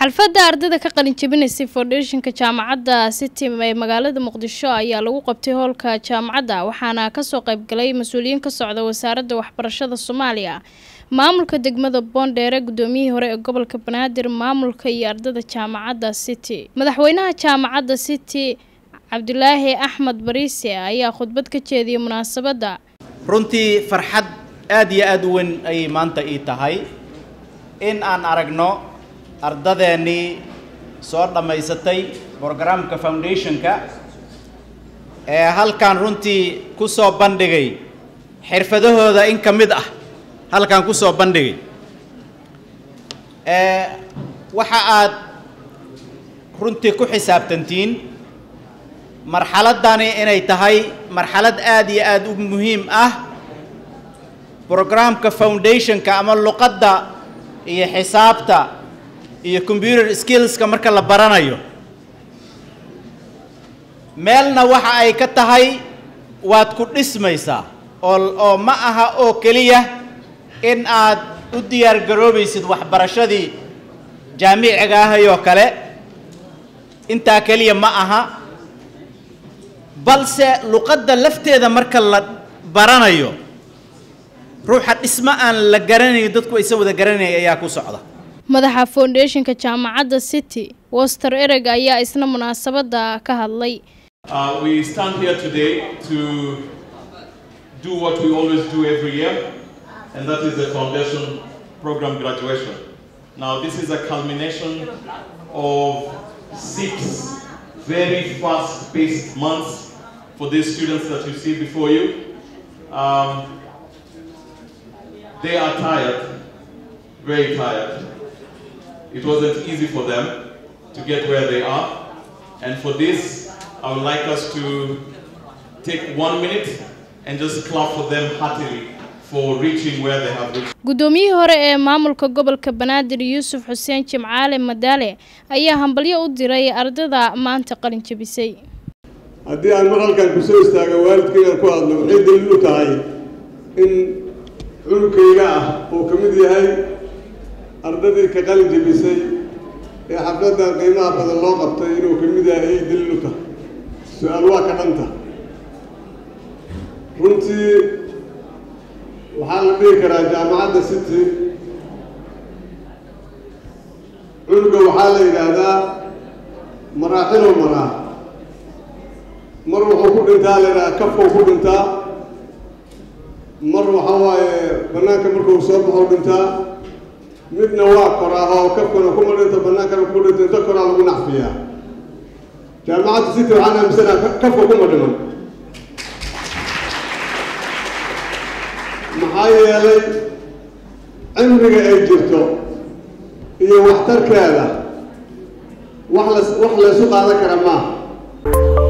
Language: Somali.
xalfadda ardayda ka qalin jabinaysa foundationka jaamacadda City ee magaalada Muqdisho ayaa lagu qabtay hoolka jaamacadda waxaana ka soo qayb galay mas'uuliyiin ka socda wasaaradda waxbarashada Soomaaliya maamulka degmada Boondere gudoomiyihii hore ee gobolka Banaadir maamulka iyo ardayda jaamacadda City madaxweynaha jaamacadda City Cabdulaahi Axmed Bariise ayaa khudbad ka jeediyay munaasabadda runtii farxad aad iyo aad u weyn ay maanta ii tahay in aan aragno ardadeeni soo dhamaysatay programka foundationka ee halkan runtii ku soo bandhigay xirfadahooda in kamid ah halkan ku soo bandhigay waxa aad runtii ku xisaabtantiin marxaladani inay tahay marxalad aad iyo aad u muhiim ah programka foundationka ama luqadda iyo xisaabta iyo computer skills ka marka la baranayo meelna waxa ay ka tahay waad ku dhismaysaa oo ma aha oo kaliya in aad u diyaar garoobaysid waxbarashadii jaamiciga ah iyo kale inta kaliya ma aha balse luqadda lafteeda marka la baranayo ruuxa dhisma aan la garanayn dadku ay soo wada garanay ayaa ku socda madaxa foundationka jaamacadda City Waster Ereg ayaa isna munaasabada ka hadlay We stand here today to do what we always do every year and that is the foundation program graduation. Now this is a culmination of 6 very fast-paced months for these students that you see before you. They are tired, very tired. It wasn't easy for them to get where they are. And for this, I would like us to take 1 minute and just clap for them heartily for reaching where they have reached. Gudoomiyihii hore ee maamulka gobolka Banaadir Yuusuf Xuseen Jimcaale Madaale ayaa hambalyo u diray ardayda maanta qalin jabisay. haddii aan maqalkan ku soo istaago waalidkayga ku hadlo waxay daliil u tahay in cunugayga ah oo ka mid yahay ardaydii ka qalin jabisay ee xafladda qiimaha badan loo qabtay inuu ka mid yahay daliil u tahay su'aal waa ka dhanta runtii waxaa la dhihi karaa jaamacadda City cunuga waxaa la yidhaahdaa maraaxil maraa mar wuxuu ku dhintaa la yidhaahdaa kafkuu ku dhintaa mar waxaa waaye bannaanka markuu soo baxo dhintaa midna waa koraa oo kafkuna kuma dhinto bannaankana ku dhinto inta koraa lagu nacfiyaa jaamacadda City waxaan aaminsanahay kafka kuma dhiman maxaa yeelay cimriga ay jirto iyo waxtarkeeda wax la isu qaadan kara maaha